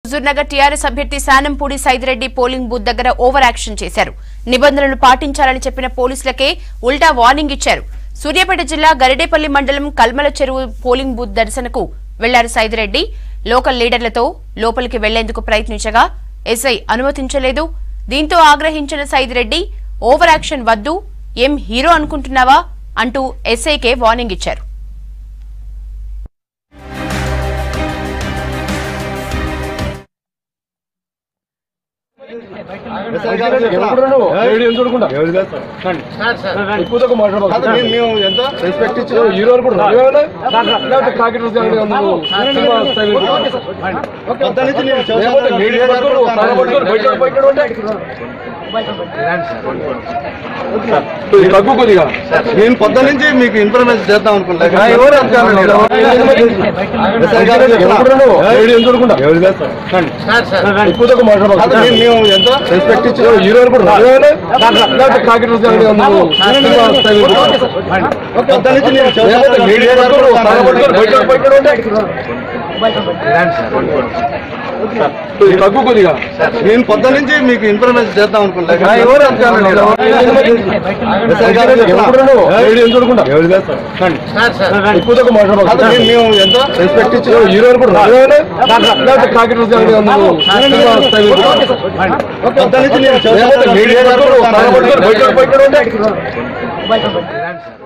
Huzurnagar TRS అభ్యర్థి Shanampudi Saidi Reddy polling booth దగ్గర over action చేశారు. నిబంధనలను పాటించాలని చెప్పిన పోలీసులకే ఉల్టా వార్నింగ్ ఇచ్చారు. సూర్యాపేట జిల్లా గరిడేపల్లి మండలం కల్మలచెరువు పోలింగ్ బూత్ దర్శనకు వెళ్లారు సైది రెడ్డి. లోకల్ లీడర్లతో లోపలికి వెళ్లేందుకు ప్రయత్నించగా ఎస్ఐ అనుమతించలేదు. దీంతో ఆగ్రహించిన సైది రెడ్డి ఓవర్ యాక్షన్ వద్దు, ఏం హీరో అనుకుంటున్నావా అంటూ ఎస్ఐకే వార్నింగ్ ఇచ్చారు. నేను పొద్దు నుంచి మీకు ఇన్ఫర్మేషన్ చేద్దాం అనుకుంటున్నా. ఎంత రెస్పెక్ట్ ఇచ్చి నేను పొద్దు నుంచి మీకు ఇన్ఫర్మేషన్ చేద్దాం అనుకుంటున్నా. ఎంత రెస్పెక్ట్ ఇచ్చి పొద్దు నుంచి